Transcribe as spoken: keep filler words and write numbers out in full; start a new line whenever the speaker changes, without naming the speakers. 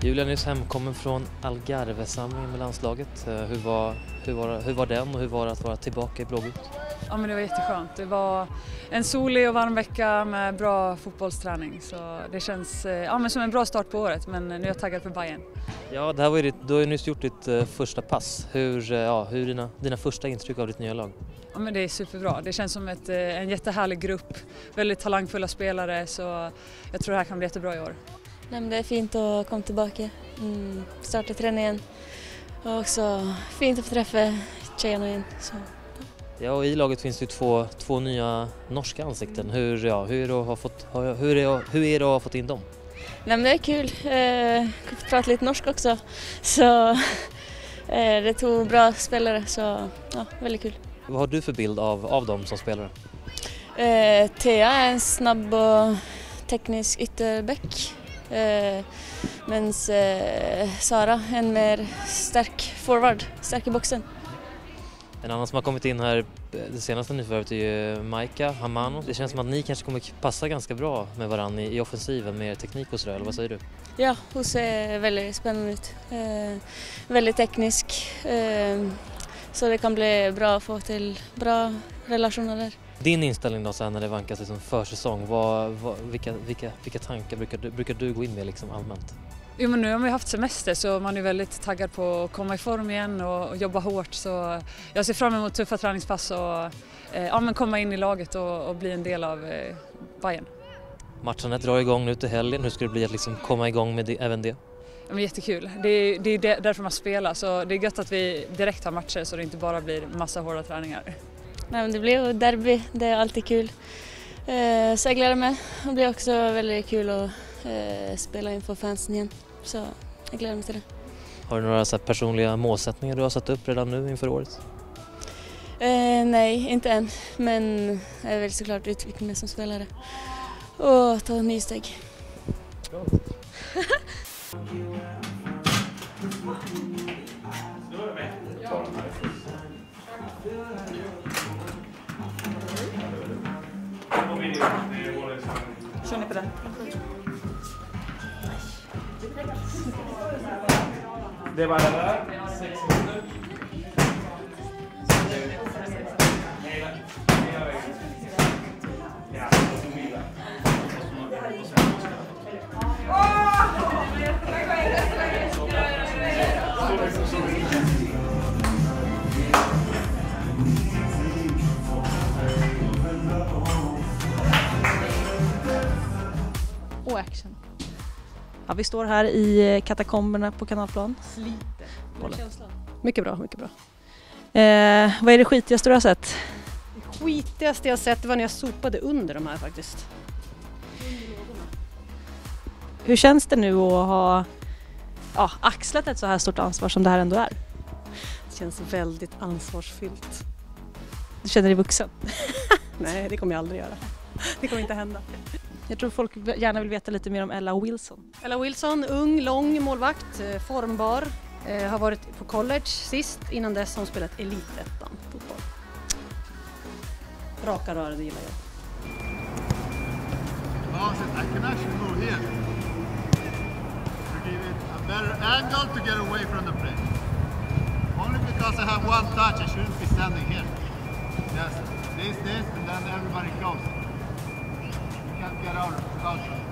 Julia är nyss hemkommen från Algarve-samlingen med landslaget. Hur var, hur, var, hur var den och hur var det att vara tillbaka i blågult?
Ja, men det var jätteskönt. Det var en solig och varm vecka med bra fotbollsträning. Så det känns ja, men som en bra start på året, men nu är jag taggad för Bayern.
Ja, det här var ju ditt, du har ju nyss gjort ditt uh, första pass. Hur, uh, ja, hur är dina, dina första intryck av ditt nya lag?
Ja, men det är superbra. Det känns som ett, en jättehärlig grupp, väldigt talangfulla spelare, så jag tror det här kan bli jättebra i år.
Nej, men det är fint att komma tillbaka, mm, starta träningen och också fint att få träffa tjejerna igen. Så.
Ja, och i laget finns det ju två, två nya norska ansikten. Hur, ja, hur, är det att ha fått, hur, är, hur är det att ha fått in dem?
Nej, men det är kul. Eh, jag pratar lite norsk också, så eh, det tog bra spelare, så ja, väldigt kul.
Vad har du för bild av, av dem som spelare?
Eh, Thea är en snabb och teknisk ytterback. Eh, medan eh, Sara en mer stark forward, stark i boxen.
En annan som har kommit in här, det senaste nyförvärvet är ju Maika Hamano. Det känns som att ni kanske kommer passa ganska bra med varandra i, i offensiven med teknik och sådär, eller vad säger du?
Ja, hon ser väldigt spännande ut. Eh, väldigt teknisk, eh, så det kan bli bra att få till bra relationer där.
Din inställning då så här när det vankas liksom försäsong, vad, vad, vilka, vilka, vilka tankar brukar du, brukar du gå in med liksom allmänt?
Jo, men nu har vi haft semester, så man är väldigt taggad på att komma i form igen och, och jobba hårt. Så jag ser fram emot tuffa träningspass och eh, ja, men komma in i laget och, och bli en del av eh, Bayern.
Matcherna drar igång nu till helgen. Hur ska det bli att liksom komma igång med det, även det?
Ja, men jättekul. Det är, det är därför man spelar, så det är gött att vi direkt har matcher så det inte bara blir massa hårda träningar.
Nej, men det blir ju derby, det är alltid kul. Eh, så jag gläder mig. Det blir också väldigt kul att eh, spela inför fansen igen. Så jag gläder mig till det.
Har du några så här personliga målsättningar du har satt upp redan nu inför året?
Eh, nej, inte än. Men jag vill såklart utveckla mig som spelare och ta en ny steg.
Kör ni på den?
Det var det där. Sex minuter.
Och action. Ja, vi står här i katakomberna på Kanalplan.
Sliter.
Mycket bra, mycket bra. Eh, vad är det skitigaste du har sett?
Det skitigaste jag sett var när jag sopade under de här faktiskt.
Hur känns det nu att ha ja, axlat ett så här stort ansvar som det här ändå är?
Det känns väldigt ansvarsfyllt.
Du känner dig vuxen?
Nej, det kommer jag aldrig göra. Det kommer inte hända.
Jag tror folk gärna vill veta lite mer om Ella Wilson.
Ella Wilson, ung, lång målvakt, formbar. Eh, har varit på college sist, innan dess har hon spelat elitettan fotboll. Raka rör, det gillar jag.
Oh, I can actually move here. To give it a better angle to get away from the play. Only because I have one touch, I shouldn't be standing here. Just this, this, and then everybody goes. You can't get out without it.